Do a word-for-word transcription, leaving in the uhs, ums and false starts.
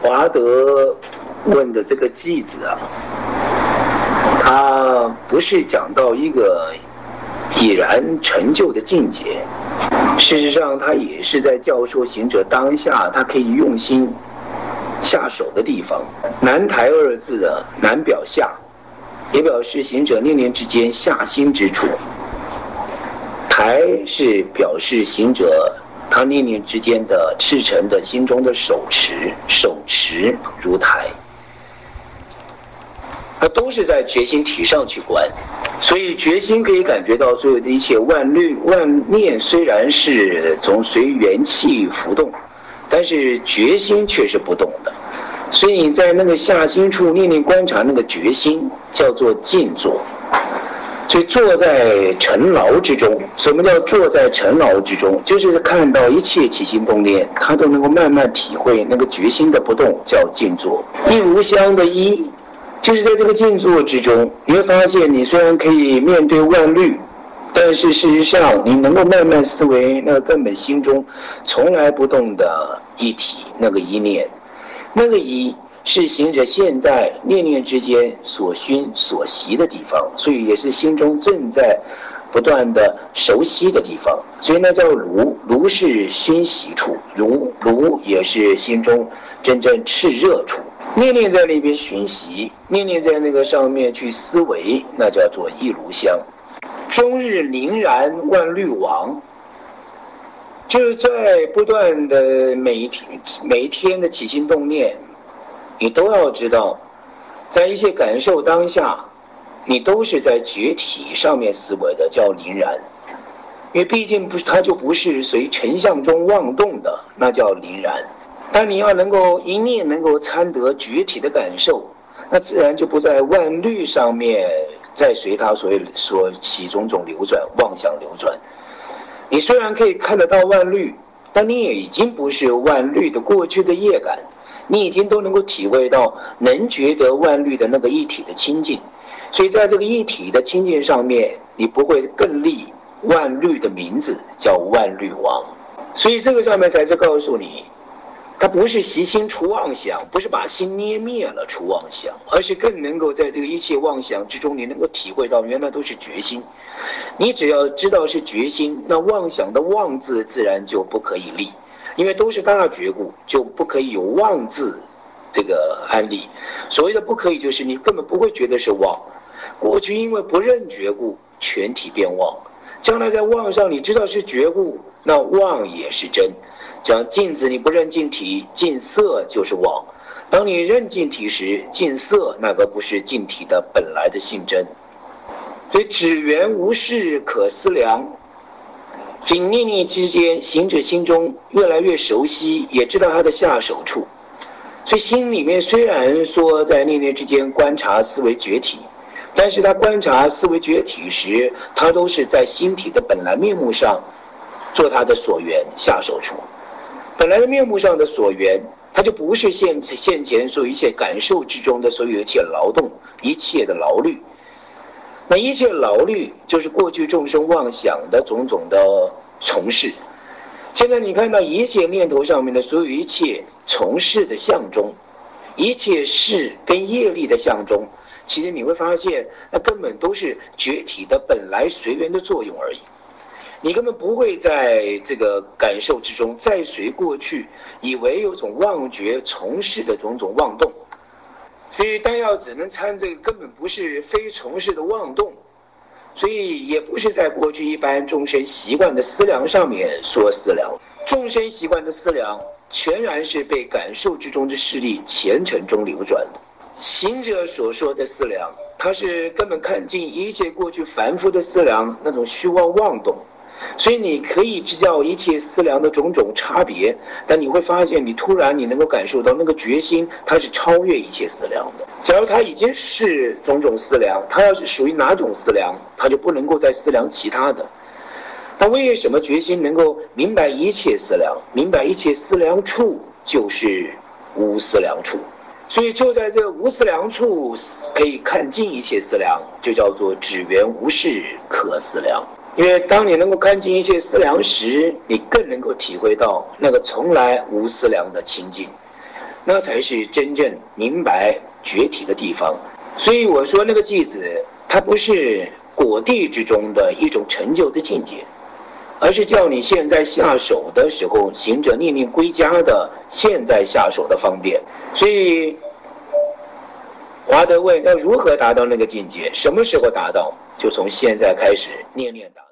华德问的这个偈子啊，他不是讲到一个已然成就的境界，事实上他也是在教授行者当下他可以用心下手的地方。南台二字的南表下，也表示行者念念之间下心之处，台是表示行者他念念之间的赤诚的心中的手持，手持如台，它都是在决心体上去观。所以决心可以感觉到所有的一切万虑万念虽然是总随元气浮动，但是决心却是不动的。所以你在那个下心处念念观察那个决心，叫做静坐。所以坐在尘劳之中，什么叫坐在尘劳之中？就是看到一切起心动念，他都能够慢慢体会那个决心的不动，叫静坐。一如香的一，就是在这个静坐之中，你会发现你虽然可以面对万虑，但是事实上你能够慢慢思维那个根本心中从来不动的一体，那个一念，那个一是行者现在念念之间所熏所习的地方，所以也是心中正在不断的熟悉的地方，所以那叫炉。炉是熏习处，炉炉也是心中真正炽热处。念念在那边熏习，念念在那个上面去思维，那叫做一炉香。终日凝然万虑亡，就是在不断的每一天每一天的起心动念，你都要知道，在一些感受当下，你都是在觉体上面思维的，叫凝然。因为毕竟不，它就不是随尘相中妄动的，那叫凝然。但你要能够一念能够参得觉体的感受，那自然就不在万虑上面再随它所谓所起种种流转，妄想流转。你虽然可以看得到万虑，但你也已经不是万虑的过去的业感，你已经都能够体会到能觉得万虑的那个一体的清净。所以在这个一体的清净上面，你不会更立万虑的名字，叫万虑王。所以这个上面才是告诉你，它不是习心除妄想，不是把心捏灭了除妄想，而是更能够在这个一切妄想之中，你能够体会到原来都是决心。你只要知道是决心，那妄想的妄字自然就不可以立，因为都是大觉故，就不可以有妄字这个安立。所谓的不可以，就是你根本不会觉得是妄。过去因为不认觉故，全体变妄。将来在妄上你知道是觉故，那妄也是真。讲镜子，你不认镜体，镜色就是妄。当你认镜体时，镜色那个不是镜体的本来的性真。所以只缘无事可思量。所以念念之间，行者心中越来越熟悉，也知道他的下手处。所以心里面虽然说在念念之间观察思维觉体，但是他观察思维觉体时，他都是在心体的本来面目上做他的所缘下手处。本来的面目上的所缘，它就不是现现前所有一切感受之中的所有一切劳动，一切的劳虑。那一切劳虑就是过去众生妄想的种种的从事。现在你看到一切念头上面的所有一切从事的相中，一切事跟业力的相中，其实你会发现那根本都是觉体的本来随缘的作用而已。你根本不会在这个感受之中再随过去，以为有种妄觉从事的种种妄动。所以单要只能参这个根本不是非从事的妄动，所以也不是在过去一般众生习惯的思量上面说思量。众生习惯的思量全然是被感受之中的势力前尘中流转的。行者所说的思量，他是根本看尽一切过去凡夫的思量那种虚妄妄动。所以你可以知道一切思量的种种差别，但你会发现你突然你能够感受到那个决心，它是超越一切思量的。假如它已经是种种思量，它要是属于哪种思量，它就不能够再思量其他的。那为什么决心能够明白一切思量，明白一切思量处就是无思量处？所以就在这个无思量处可以看尽一切思量，就叫做只缘无事可思量。因为当你能够看尽一切思量时，你更能够体会到那个从来无思量的清净。 那才是真正明白觉体的地方。所以我说那个偈子，它不是果地之中的一种成就的境界，而是叫你现在下手的时候，行者念念归家的现在下手的方便。所以华德问要如何达到那个境界，什么时候达到，就从现在开始念念达。